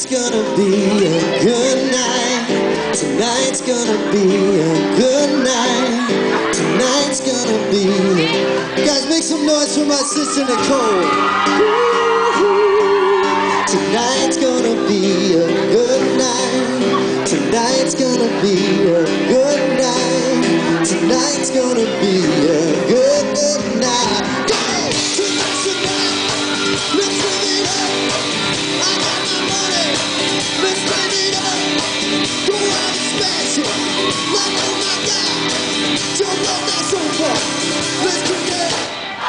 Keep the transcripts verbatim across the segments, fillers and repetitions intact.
gonna be a good night. Tonight's gonna be a good night. Tonight's gonna be a... Guys, make some noise for my sister Nicole. Tonight's gonna be a good night. Tonight's gonna be a good night. Tonight's gonna be a good, good night. Go! Tonight's the night. Let's live it up. I got my money. Let's live it up. Go out and smash it. Like, oh my God. Jump on that sofa. Let's kick it.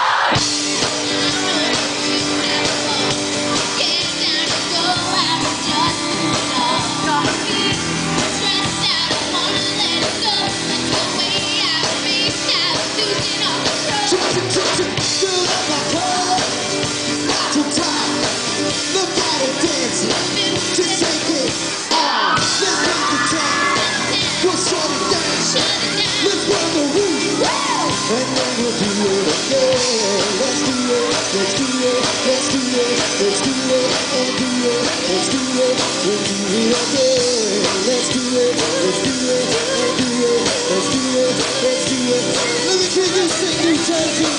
And then we'll do it again. Let's do it, let's do it, let's do it, let's do it, and do it, let's do it, we'll do it again. Let's do it, let's do it, and do it, let's do it, let's do it. Let me hear you sing, New Jersey.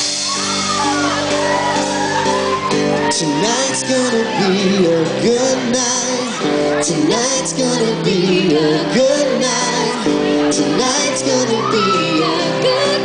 Tonight's gonna be a good night. Tonight's gonna be a good night. Tonight's gonna be a good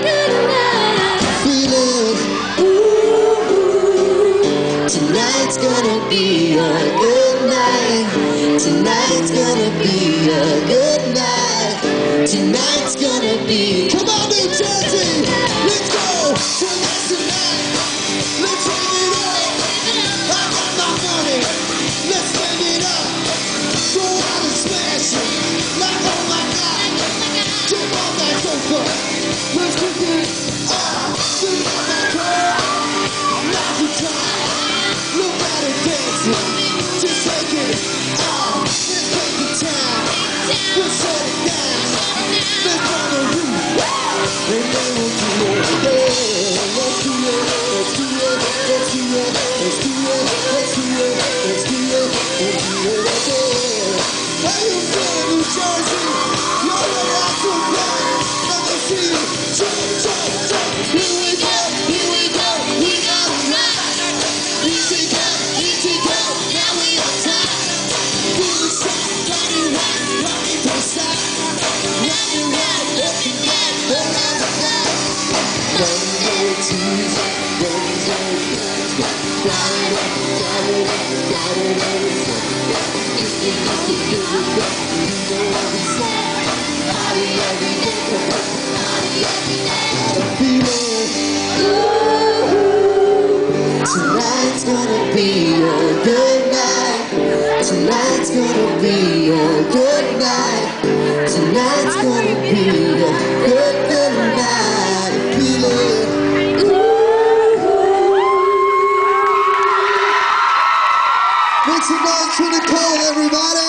Tonight's gonna be a good night. Tonight's gonna be a good night. Tonight's gonna be. Come on, New Jersey, let's go. Tonight's the night. Let's live it up. I got my money. Let's live it up. Go out and smash it. Like, oh my God. Jump on that sofa. Let's kick it. Ah, sing on that girl. Now's the time. Look at her dancing, just take it off. Let's take the time, we'll shut it down. Let's run the roof, and then we'll do it again. Let's do it, let's do it, let's do it, let's do it, let's do it, let's do it, let's do it again. How you feeling, New Jersey? Y'all ready out to play? Let me see you jump, jump, jump. Here we go, here we go, we got it right. Easy go, easy go, now we on top. Feel the sound, running right, running to the side. Running right, looking back, around the back. Monday, Tuesday, Wednesday, Thursday. Friday, Saturday, Saturday, Sunday. If you know the good with that, you know what we say. Party every day, party every day. I'm feeling good. Tonight's gonna be a good night. Tonight's gonna be a good night. Tonight's gonna be a good, good night. Feel it. Make some noise for Nicole, everybody.